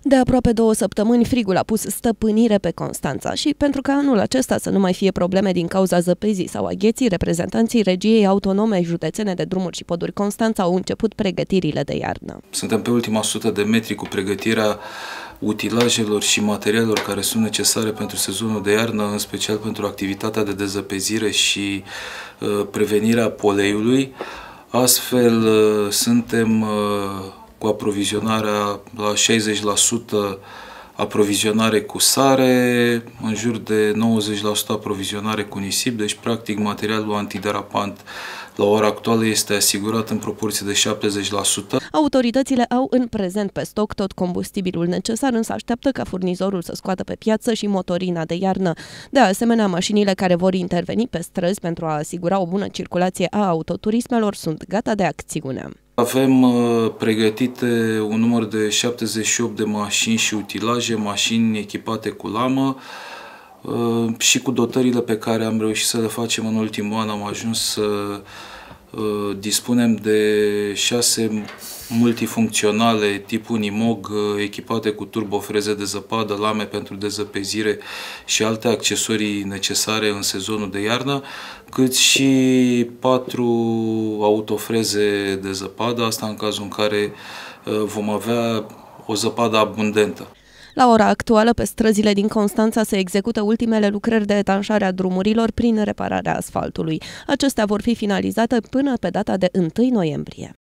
De aproape 2 săptămâni, frigul a pus stăpânire pe Constanța și, pentru că anul acesta să nu mai fie probleme din cauza zăpezii sau a gheții, reprezentanții Regiei Autonome Județene de Drumuri și Poduri Constanța au început pregătirile de iarnă. Suntem pe ultima 100 de metri cu pregătirea utilajelor și materialelor care sunt necesare pentru sezonul de iarnă, în special pentru activitatea de dezăpezire și prevenirea poleiului. Astfel, suntem cu aprovizionarea la 60% aprovizionare cu sare, în jur de 90% aprovizionare cu nisip, deci practic materialul antiderapant la ora actuală este asigurat în proporție de 70%. Autoritățile au în prezent pe stoc tot combustibilul necesar, însă așteaptă ca furnizorul să scoată pe piață și motorina de iarnă. De asemenea, mașinile care vor interveni pe străzi pentru a asigura o bună circulație a autoturismelor sunt gata de acțiune. Avem pregătite un număr de 78 de mașini și utilaje, mașini echipate cu lamă, și cu dotările pe care am reușit să le facem în ultimul an am ajuns să dispunem de 6 multifuncționale tip Unimog echipate cu turbofreze de zăpadă, lame pentru dezăpezire și alte accesorii necesare în sezonul de iarnă, cât și 4 autofreze de zăpadă, asta în cazul în care vom avea o zăpadă abundentă. La ora actuală, pe străzile din Constanța se execută ultimele lucrări de etanșare a drumurilor prin repararea asfaltului. Acestea vor fi finalizate până pe data de 1 noiembrie.